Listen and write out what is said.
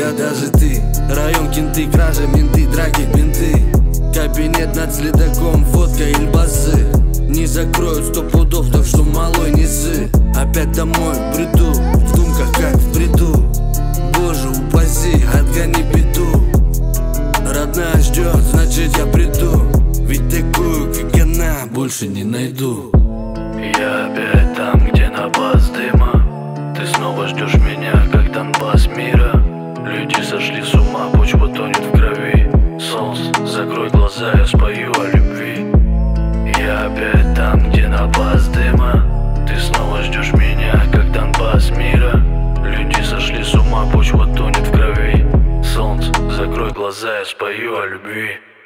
я, даже ты. Район, кенты, кража, менты, драки, бинты. Кабинет над следаком, фотка Ильбасы. Не закроют 100 пудов, так что малой не ссы. Опять домой приду, в думках как в бреду. Боже упаси, отгони беду. Родная ждет, значит я приду. Ведь такую, как она, больше не найду. Я опять там, где на баз дыма. Ты снова ждешь меня, как Донбасс мира. Люди сошли с ума, почва тонет в крови. Солнце, закрой глаза, я спою о любви. Я опять там, где на баз дыма. Ты снова ждешь меня, как Донбасс мира. Люди сошли с ума, почва тонет в крови. Солнце, закрой глаза, я спою о любви.